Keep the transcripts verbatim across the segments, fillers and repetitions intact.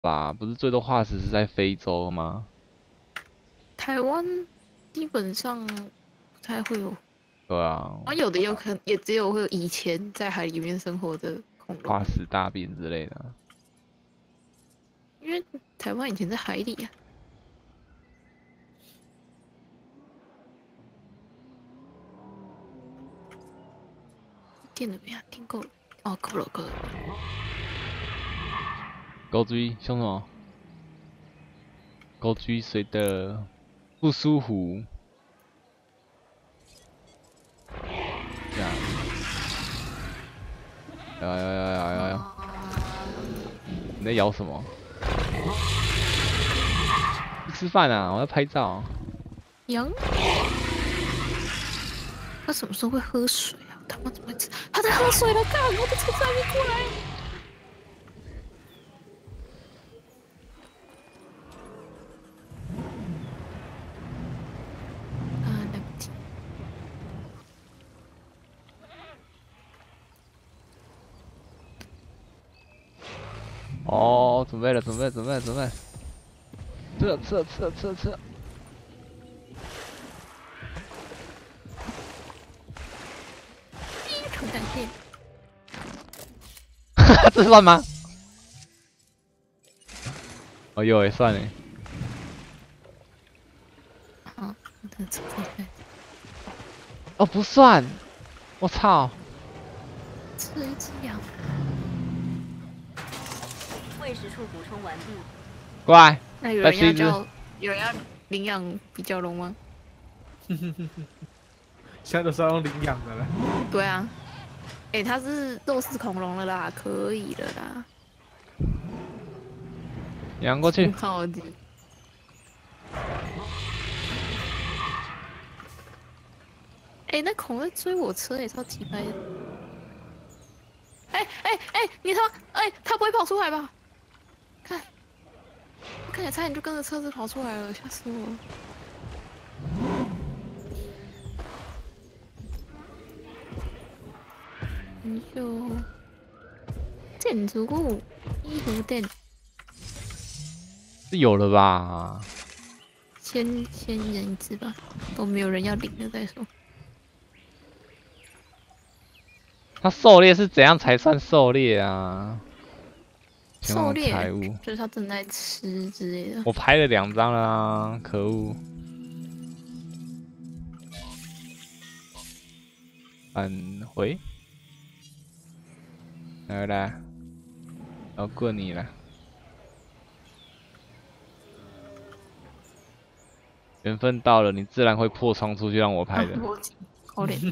吧？不是最多化石是在非洲吗？ 台湾基本上不太会有， 对啊， 啊，有的有可能也只有会有以前在海里面生活的恐龙， 化石大便之类的啊。 因为台湾以前在海里啊。电了没啊？电够了？哦，够了，够了。 狗追凶什么？狗追谁的不舒服？这样，摇摇摇摇摇摇，你在摇什么？吃饭啊！我在拍照。 羊，它什么时候会喝水啊？他妈怎么会吃？它在喝水了，干！我的车子还没过来。啊，来不及。 哦，准备了，准备了，准备了，准备了。撤撤撤撤撤！ 纯感谢。 这算吗？哦，有诶，算了。 啊，我的车子哦，不算。我操！ 吃了一只羊。 喂食处补充完毕。 过来， 那有人再吃一只。 要叫，有人要领养比较龙吗？ 现在都是要用领养的了。 对啊。哎、欸，它是肉食恐龙了啦，可以了啦。 养过去。 好的。哎、欸，那恐龙在追我车也超奇怪的。哎哎哎，你他妈哎，他不会跑出来吧？看，我看起来差点就跟着车子跑出来了，吓死我了。你就建筑物衣服店， 是有了吧？ 先先人一只吧，都没有人要领了再说。 他狩猎是怎样才算狩猎啊？前往狩猎财物， 就是他正在吃之类的。 我拍了两张了啊！可恶！返回，来来，要过你了。缘分到了，你自然会破窗出去让我拍的。 啊，好脸。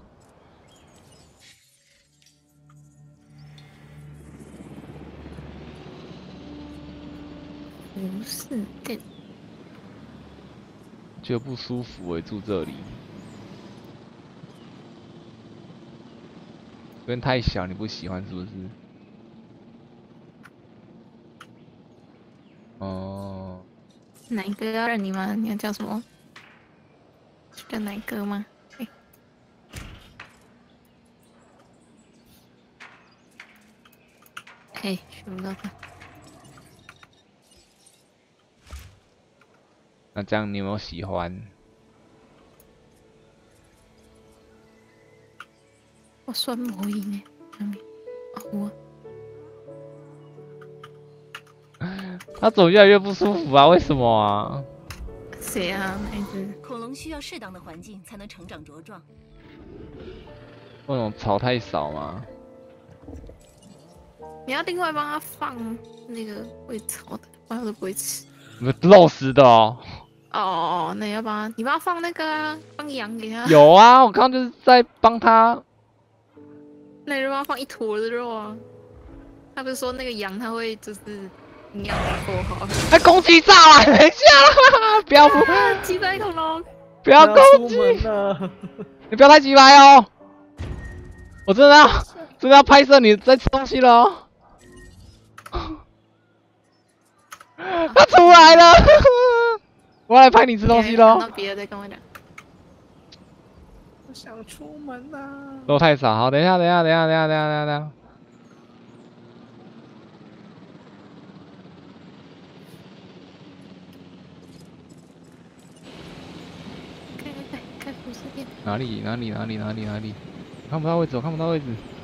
不是店， 觉得不舒服诶，住这里，这边太小，你不喜欢是不是？哦、 哪一个要认你吗？你要叫什么？叫哪一个吗？哎、欸，哎，学不到他。 那这样你有没有喜欢？ 我酸魔音哎，上面啊我。 他怎么越来越不舒服啊？为什么啊？ 谁啊？哪一只？ 恐龙需要适当的环境才能成长茁壮。 那种草太少吗？ 你要另外帮他放那个会炒的，不然他都不会吃。 肉食的哦。 哦哦哦，那你要帮他，你帮他放那个啊，放羊给他。 有啊，我刚刚就是在帮他。 那你就帮他放一坨的肉啊。他不是说那个羊它会就是营养不够好。 哎，攻击炸了！等一下啦，不要不啊，鸡仔恐龙。 不要攻击！你不要太急来哦！我真的要真的要拍摄你在吃东西了哦。他出来了，我要来拍你吃东西喽。 看到别的再跟我讲。 我想出门啊！ 肉太少，好，等一下，等一下，等一下，等一下，等一下，等一下。 哪里哪里哪里哪里哪里？看不到位置，我看不到位置。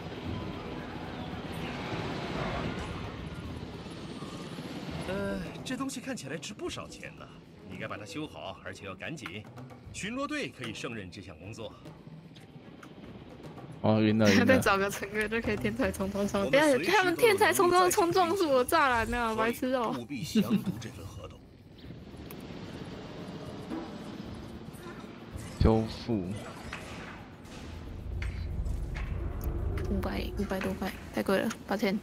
呃，这东西看起来值不少钱呢，你该把它修好，而且要赶紧。巡逻队可以胜任这项工作。 哦，晕了晕了。 再找个成员就可以天才冲冲冲。等下他们天才冲冲冲撞死我栅栏呢，白痴哦！ 务必详读这份合同。 修复。 五百五百多块，太贵了，抱歉。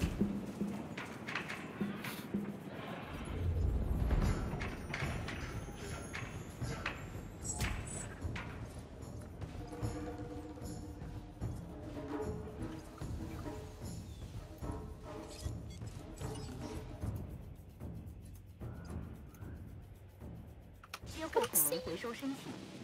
接获恐龙回收申请。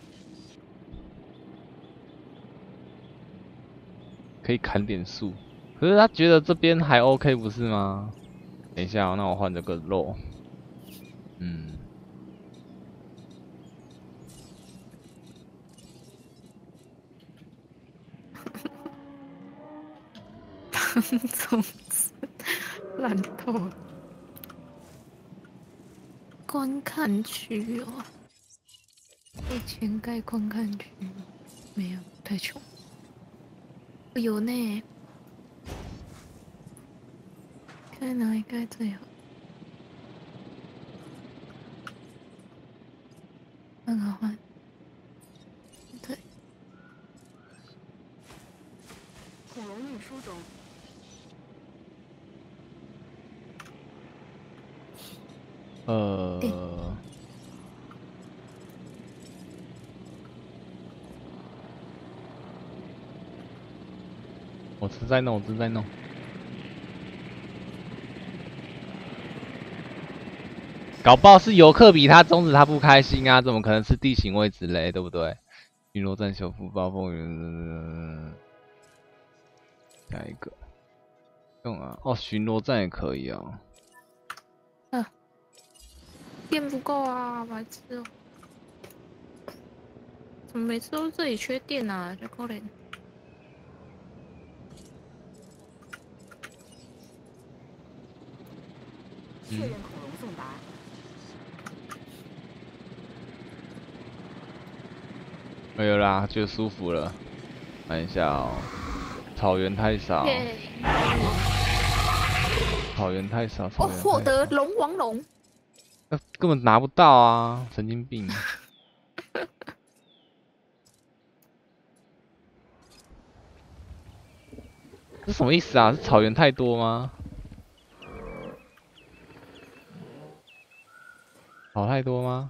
可以砍点树，可是他觉得这边还 OK 不是吗？等一下、哦，那我换这个肉。嗯。 粽子烂透了。观看区哦，以前盖观看区没有，太穷。有呢，看哪一盖最好？那个换，对。 恐龙运输中。 呃。我正在弄，我正在弄。搞不好是游客比他终止，他不开心啊？怎么可能是地形位置嘞？对不对？巡逻站修复暴风雨，下一个用啊！哦，巡逻站也可以哦。 啊，电不够啊，白痴哦！怎么每次都这里缺电啊？这可怜。 确认恐龙送达。 没有啦，就舒服了。看一下哦，草原太少，草原太少，草哦， 原太少获得龙王龙， 那根本拿不到啊，神经病！这什么意思啊？是草原太多吗？草太多吗？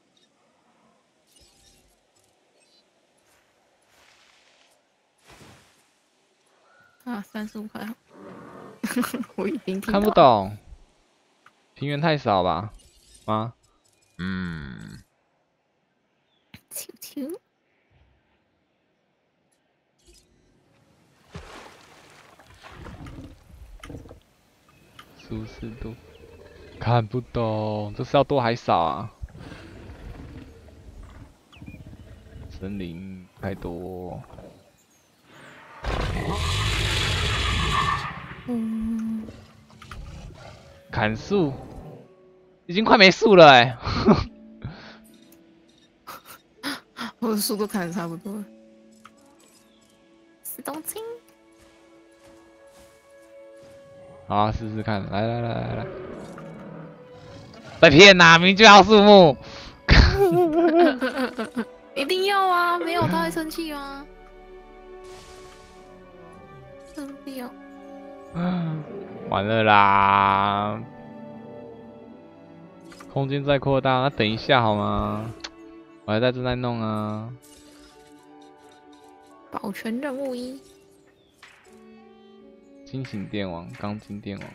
啊，三十五块，我已经看不懂，平原太少吧？吗？嗯。 球球。 舒适度看不懂，这是要多还少啊？森林太多。 嗯。 砍树，已经快没树了哎、欸。 我的树都砍的差不多了。死东青。 好、啊，试试看，来来来来来，被骗呐、啊，明明就要树木。 一定要啊，没有他会生气吗？真不要。 完了啦！空间在扩大，那等一下好吗？我还在正在弄啊。 保全任务一。 金型电网，钢筋电网。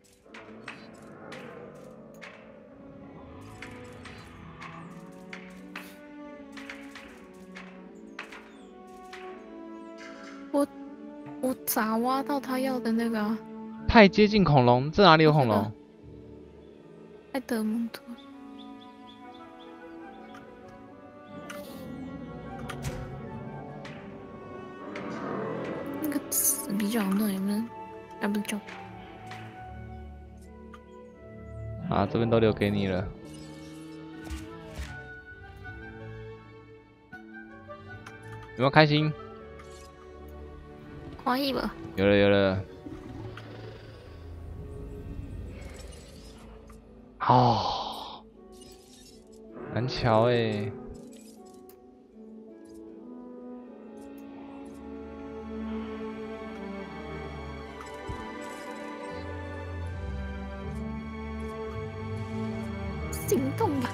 我我咋挖到他要的那个、啊？ 太接近恐龙，这哪里有恐龙？ 埃德蒙特。 角那里面，啊不是角， 啊，这边都留给你了。有没有开心？ 欢喜吧？ 有了有了。哦，南桥哎。 行动吧！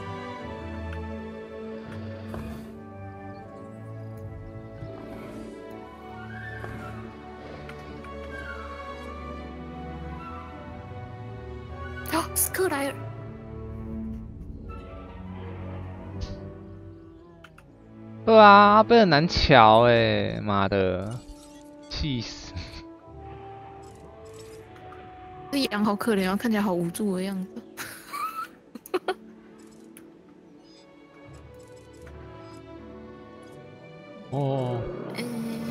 哦，斯克莱尔， 对啊，阿贝很难瞧哎，妈的，气死！ 这羊好可怜啊，看起来好无助的样子。 哦， 嗯，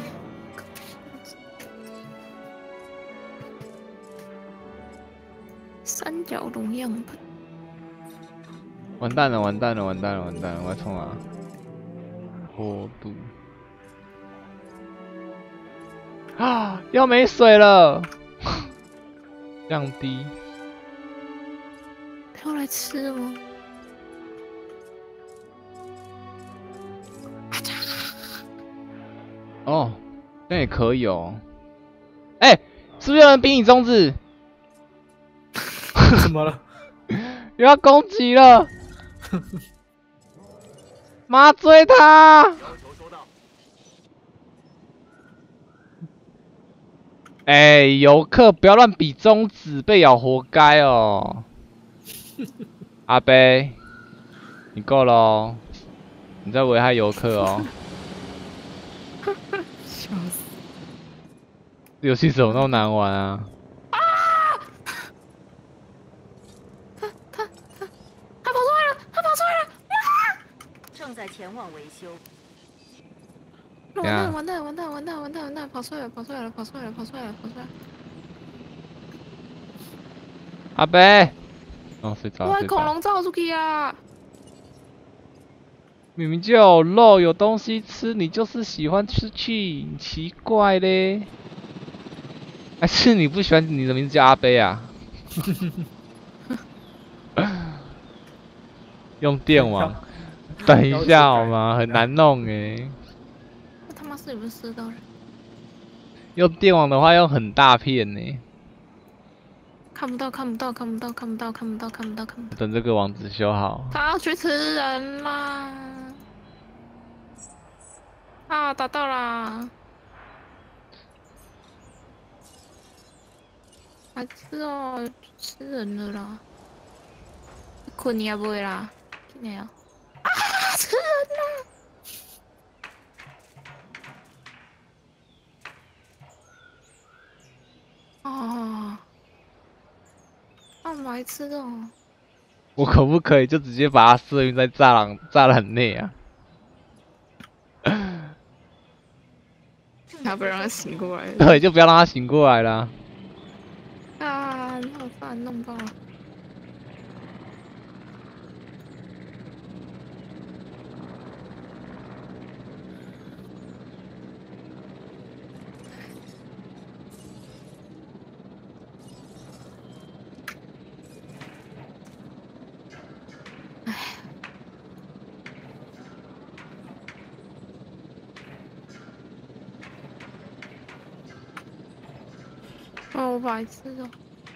三角龙样本， 完蛋了，完蛋了，完蛋了，完蛋了！我要冲啊！坡度啊，要没水了，降低。 他要来吃吗？ 哦，那也可以哦。哎、欸，是不是有人比你中指？ 怎么了？ 又要攻击了！妈追他！哎、欸，游客不要乱比中指，被咬活该哦。阿贝，你够了哦，你在危害游客哦。 笑死！ 这游戏怎么那么难玩啊？ 他他他他跑出来了！他跑出来了！ 正在前往维修。 完蛋完蛋完蛋完蛋完蛋完蛋！跑出来了跑出来了跑出来了跑出来了跑出来了！ 阿贝，哦睡着我睡着。 恐龙照出去啊！ 明明就有肉有东西吃，你就是喜欢吃去，奇怪嘞。还是你不喜欢你的名字叫阿贝啊？用电网，等一下好吗？很难弄哎。 这他妈是不是射到人？ 用电网的话要很大片呢。 看不到看不到看不到看不到看不到看不到看不到。 等这个网址修好。 他要去吃人啦！啊，打到啦！白痴哦，吃人了啦！困你也不会啦，今天啊！啊，吃人了！哦，啊，白痴哦！ 我可不可以就直接把它射晕在栅栏栅栏内啊？ 他不让他醒过来。 对，就不要让他醒过来啦。 啊，好烦，弄爆了。唉。哦，白痴哦！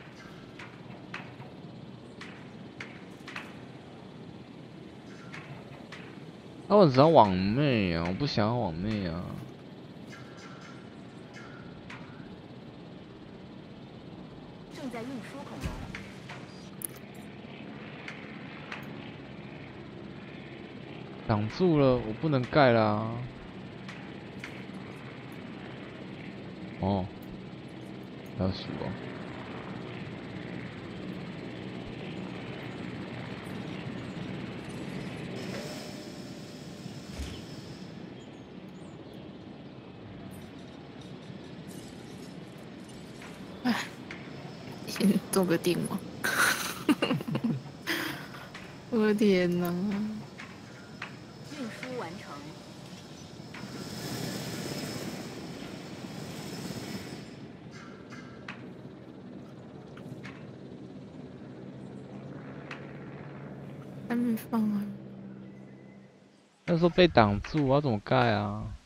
那我只要往内啊，我不想要往内啊。 正在运输恐龙。 挡住了，我不能盖啦。哦，要死哦！ 唉，先做个电网。我的天哪！ 运输完成。 还没放完。 那时候被挡住，我要怎么盖啊？